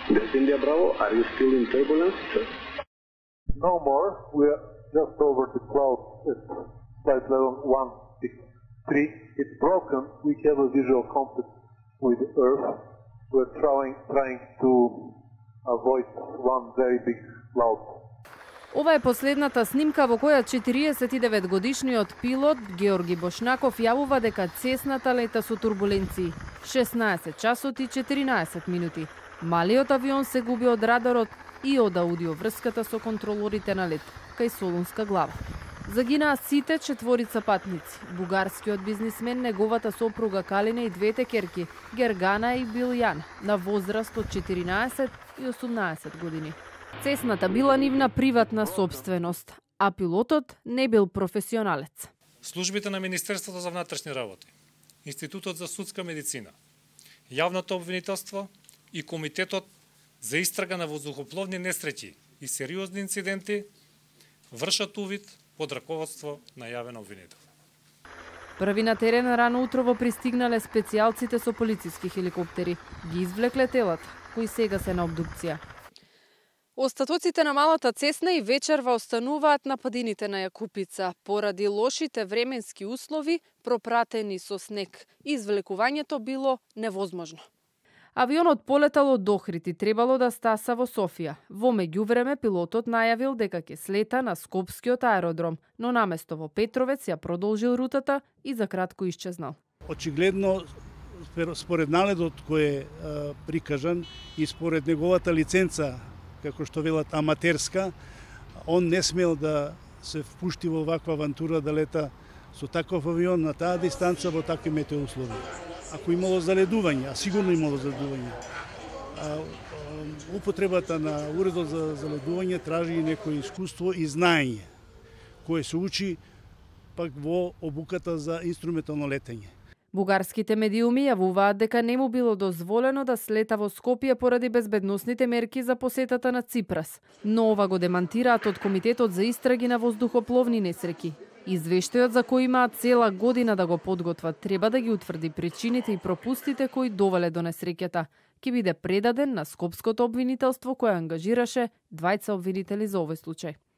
This India Bravo, are you still in turbulence? No more. We are just over the cloud at flight level 163. It's broken. We have a visual contact with Earth. We're trying to avoid one very big cloud. Ова е последната снимка во која 49-годишниот пилот Георги Бошнаков јавува дека Цесната лета со турбуленции. 16 часот и 14 минути. Малиот авион се губи од радарот и од аудиоврската со контролорите на лет кај Солунска глава. Загинаа сите четворица патници. Бугарскиот бизнисмен, неговата сопруга Калина и двете керки, Гергана и Билјан, на возраст од 14 и 18 години. Цесната била нивна приватна собственост, а пилотот не бил професионалец. Службите на Министерството за внатрешни работи, Институтот за судска медицина, Јавното обвинителство и Комитетот за истрага на воздухопловни несреќи и сериозни инциденти вршат увид под раководство на јавен обвинител. Први на терен рано утрово пристигнале специјалците со полициски хеликоптери. Ги извлекле телата, кои сега се на обдукција. Остатоците на малата Цесна и вечерва остануваат на падините на Јакупица поради лошите временски услови пропратени со снег. Извлекувањето било невозможно. Авионот полетал од Охрид и требало да стаса во Софија. Во меѓувреме пилотот најавил дека ќе слета на Скопскиот аеродром, но наместо во Петровец ја продолжил рутата и за кратко исчезнал. Очигледно, според налетот кој е прикажан и според неговата лиценца, како што велат аматерска, он не смел да се впушти во ваква авантура да лета со таков авион на таа дистанца во такви метеоуслови. Ако имало заледување, а сигурно имало заледување, употребата на уредот за заледување тражи и некој искуство и знаење, кое се учи пак во обуката за инструментално летење. Бугарските медиуми јавуваат дека не му било дозволено да слета во Скопје поради безбедносните мерки за посетата на Ципрас, но ова го демантираат од Комитетот за истраги на воздухопловни несреќи. Извештајот за кој имаат цела година да го подготват треба да ги утврди причините и пропустите кои довеле до несреќата. Ќе биде предаден на Скопското обвинителство кое ангажираше двајца обвинители за овој случај.